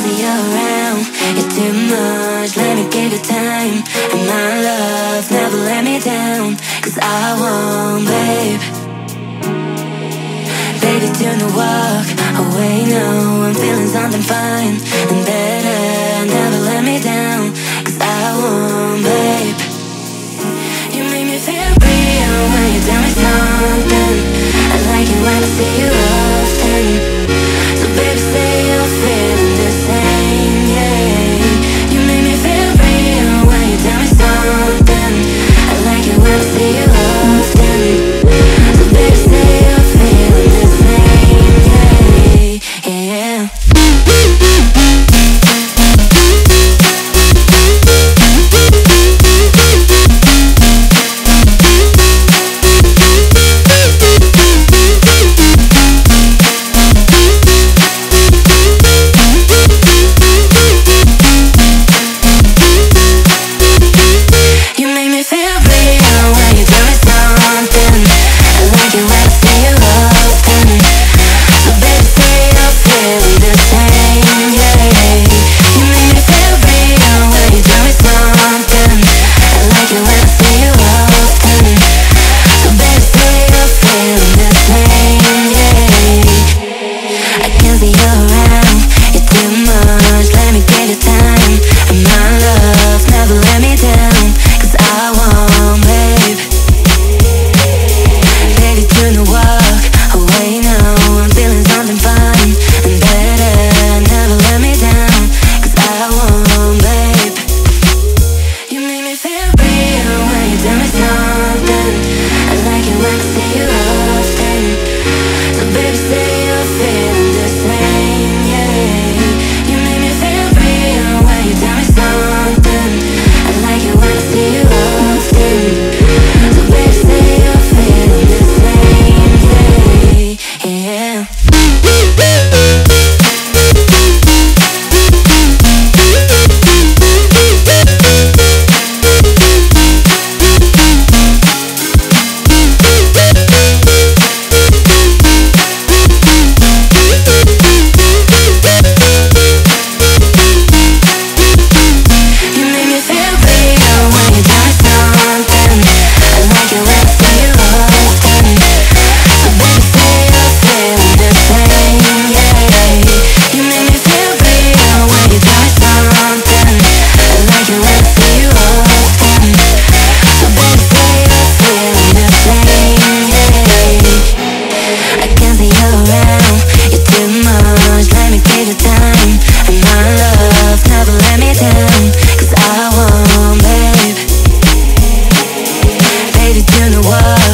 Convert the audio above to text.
see you around. You're too much, let me give you time. And my love never let me down, 'cause I won't, babe. Baby, turn the walk away now. I'm feeling something fine and better. Never let me down, 'cause I won't, babe. You make me feel real when you tell me something. I like it when I see you often. So baby, say you're feeling the same, yeah. You make me feel real when you tell me something. I like it when I see you often. So baby, say you're feeling the same, yeah, yeah. Turn the world